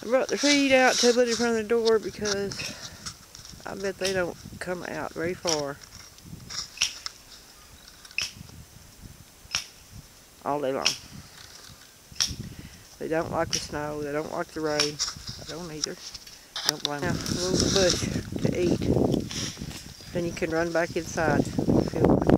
brought the feed out to put in front of the door because I bet they don't come out very far all day long. They don't like the snow, they don't like the rain. I don't either. Don't blame them. A little bush to eat. Then you can run back inside. Feel